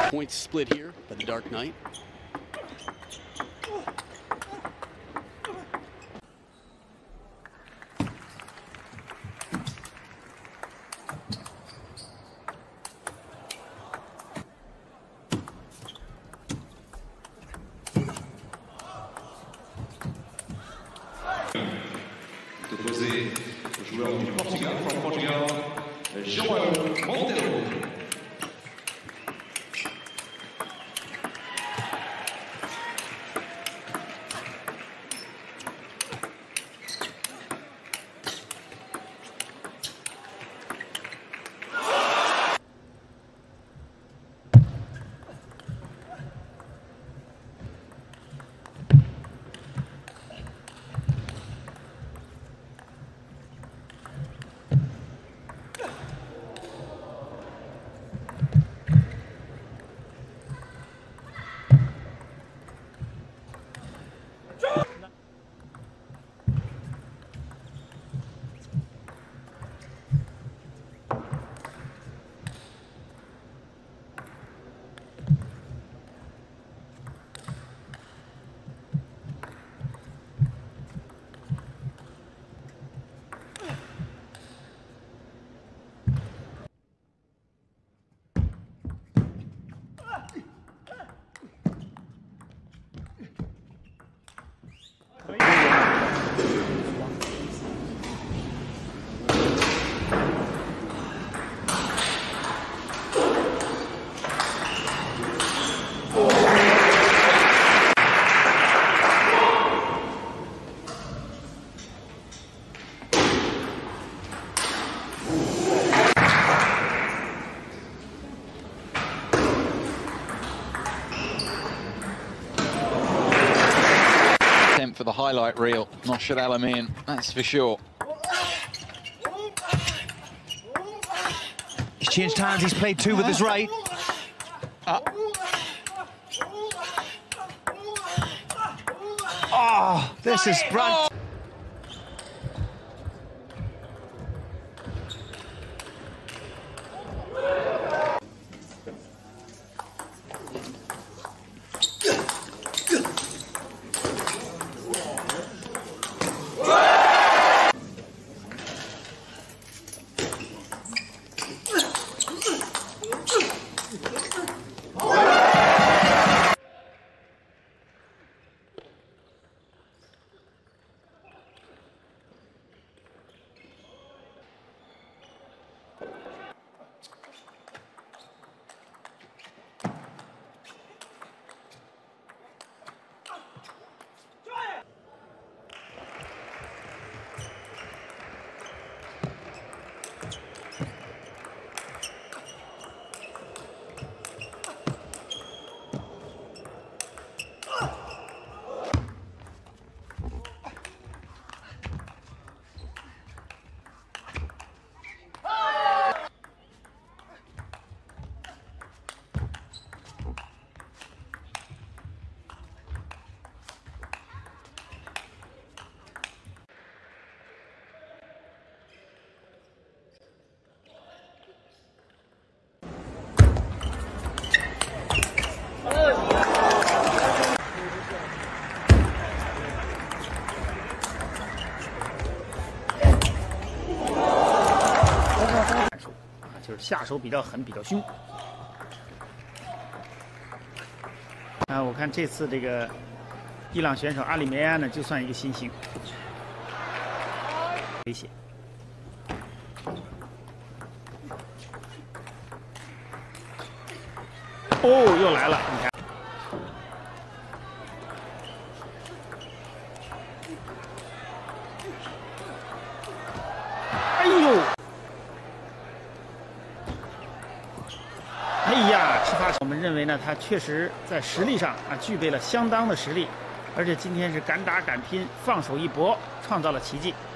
Points split here by the Dark Knight. Opposé au joueur du Portugal, from Portugal, João Monteiro. For the highlight reel, Noshad Al-Amin, that's for sure. He's changed hands, he's played two with his right. Oh, this is brand. 就是下手比较狠，比较凶。我看这次这个伊朗选手阿里梅安呢，就算一个新星，危险。哦，又来了，你看。哎呦！哎呀，吃发球，我们认为呢，他确实在实力上具备了相当的实力，而且今天是敢打敢拼，放手一搏，创造了奇迹。